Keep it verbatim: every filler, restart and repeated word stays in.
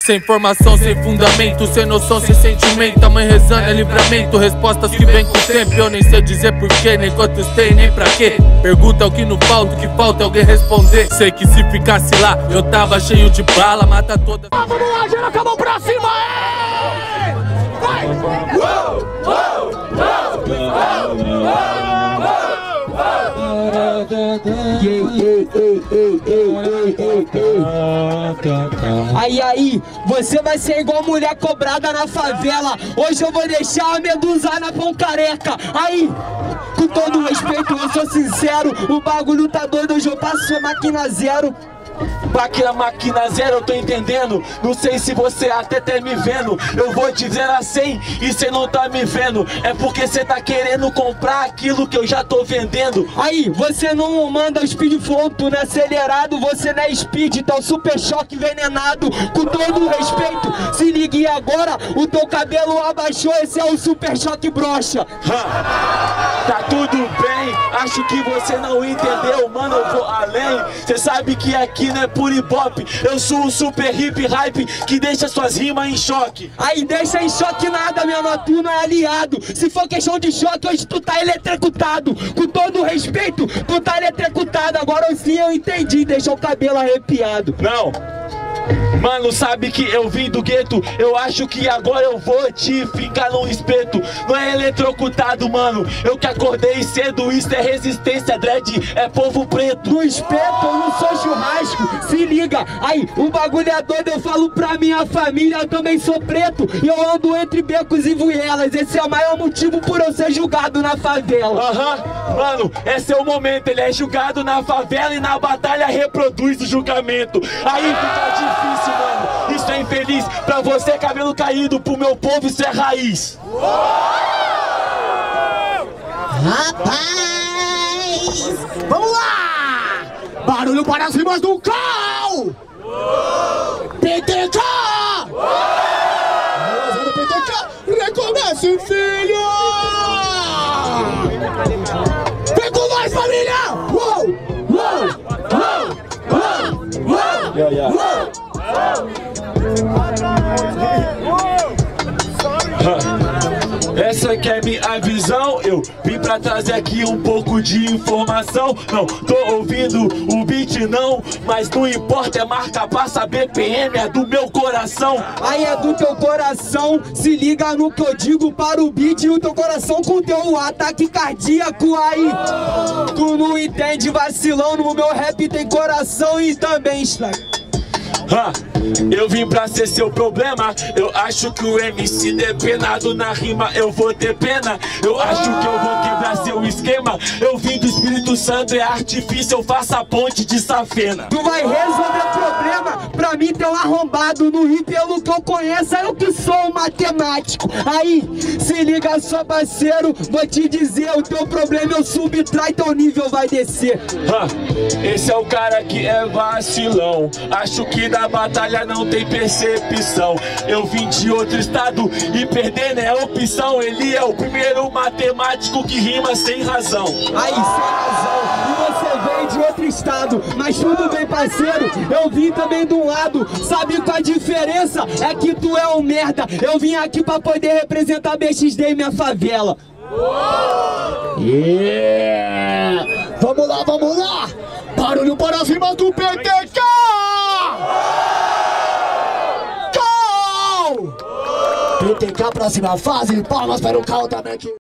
Sem formação, sem fundamento, sem noção, sem sentimento. A mãe rezando é livramento, respostas que vem com o tempo. Eu nem sei dizer porquê, nem quantos tem, nem pra quê. Pergunta o que não falta, o que falta é alguém responder. Sei que se ficasse lá, eu tava cheio de bala, mata toda. Vamos lá, geral, com a mão pra cima, é! Vai! Uou, uou, uou, uou, uou. Aí, aí, você vai ser igual mulher cobrada na favela. Hoje eu vou deixar a medusa na pão careca. Aí, com todo respeito, eu sou sincero. O bagulho tá doido, hoje eu passo a máquina zero. Máquina, máquina zero, eu tô entendendo. Não sei se você até tá me vendo. Eu vou te dizer a cem e cê não tá me vendo. É porque cê tá querendo comprar aquilo que eu já tô vendendo. Aí, você não manda speed flow, tu não é acelerado. Você não é speed, tá o super choque envenenado. Com todo respeito, se ligue agora. O teu cabelo abaixou, esse é o super choque brocha. Tá tudo bem, acho que você não entendeu. Mano, eu vou além. Cê sabe que aqui não é por ibope, eu sou o super hip hype que deixa suas rimas em choque. Aí deixa em choque nada, meu mano, tu não é aliado. Se for questão de choque, hoje tu tá eletrocutado. Com todo respeito, tu tá eletrocutado. Agora sim eu entendi, deixa o cabelo arrepiado. Não, mano, sabe que eu vim do gueto. Eu acho que agora eu vou te ficar num espeto. Não é eletrocutado, mano, eu que acordei cedo. Isso é resistência, dread, é povo preto. No espeto eu não sou churrasco, se liga. Aí, o bagulho é doido, eu falo pra minha família. Eu também sou preto e eu ando entre becos e vielas. Esse é o maior motivo por eu ser julgado na favela. Aham, uhum. Mano, esse é o momento. Ele é julgado na favela e na batalha reproduz o julgamento. Aí fica difícil, mano, isso é infeliz. Pra você, cabelo caído, pro meu povo isso é raiz. Rapaz, vamos lá! Barulho para as rimas do Cal! P T K! P T K, recomece, filho! Vem com nós, família! Uou! Uou! Uou! Uou! Uou! Yeah, yeah. Essa aqui é minha visão. Eu vim pra trazer aqui um pouco de informação. Não tô ouvindo o beat não, mas não importa, é marca passa, B P M é do meu coração. Aí é do teu coração, se liga no que eu digo para o beat. E o teu coração com teu ataque cardíaco. Aí, tu não entende, vacilão, no meu rap tem coração e também strike. Ha, eu vim pra ser seu problema. Eu acho que o M C depenado na rima eu vou ter pena. Eu acho que eu vou quebrar seu esquema. Eu vim do Espírito Santo, é artifício, eu faço a ponte de safena. Tu vai resolver problema, pra mim teu arrombado. No rio pelo que eu conheço, eu que sou um matemático. Aí, se liga só parceiro, vou te dizer, o teu problema eu subtrai, teu nível vai descer. Ha, esse é o cara que é vacilão. Acho que na batalha não tem percepção. Eu vim de outro estado e perder não é opção. Ele é o primeiro matemático que rima sem razão. Aí, sem razão, e você vem de outro estado. Mas tudo bem, parceiro, eu vim também de um lado. Sabe qual a diferença? É que tu é um merda. Eu vim aqui pra poder representar B X D e minha favela. Yeah. Vamos lá, vamos lá! Barulho para as rimas do P T K! Cal! P T K, próxima fase, palmas para o Cal também aqui.